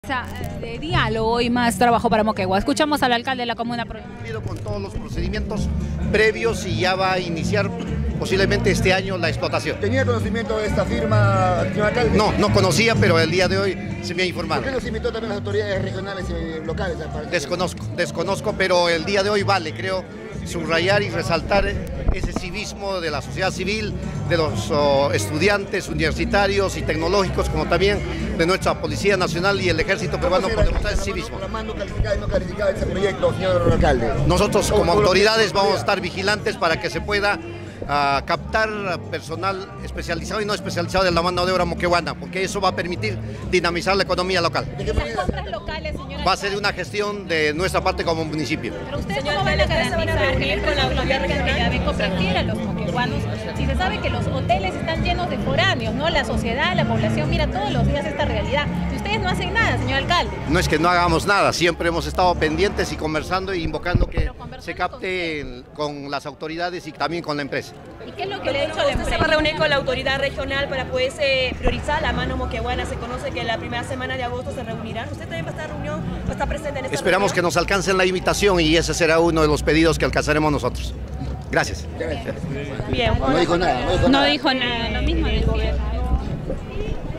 De diálogo y más trabajo para Moquegua. Escuchamos al alcalde de la comuna. Cumplido con todos los procedimientos previos y ya va a iniciar posiblemente este año la explotación. ¿Tenía conocimiento de esta firma, señor alcalde? No conocía, pero el día de hoy se me ha informado. ¿Por qué nos invitó también las autoridades regionales y locales? Desconozco, pero el día de hoy vale, creo, subrayar y resaltar ese civismo de la sociedad civil, de los estudiantes universitarios y tecnológicos, como también de nuestra Policía Nacional y el Ejército Peruano por demostrar ese civismo. ¿Cómo calificado y no calificado ese proyecto, señor alcalde? Nosotros como autoridades vamos a estar vigilantes para que se pueda captar personal especializado y no especializado de la mano de obra moqueguana, porque eso va a permitir dinamizar la economía local. ¿De qué manera? Las compras locales, señora. Va a ser una gestión de nuestra parte como municipio. Pero ustedes cómo van a garantizar que con la autoridad que ya ven competir a los moqueguanos, si se sabe que los hoteles están llenos de foráneos, ¿no? La sociedad, la población mira todos los días esta realidad. Y ustedes no hacen nada, señor alcalde. No es que no hagamos nada, siempre hemos estado pendientes y conversando e invocando que se capte con las autoridades y también con la empresa. ¿Y qué es lo que le ha dicho a la empresa? ¿Se va a reunir con la autoridad regional para poderse priorizar la mano moqueguana? Se conoce que la primera semana de agosto se reunirán. ¿Usted también va a estar en reunión, va a estar presente en esta Esperamos que reunión? nos alcancen la invitación y ese será uno de los pedidos que alcanzaremos nosotros. Gracias. Bien. No dijo nada. No dijo nada, lo mismo del gobierno.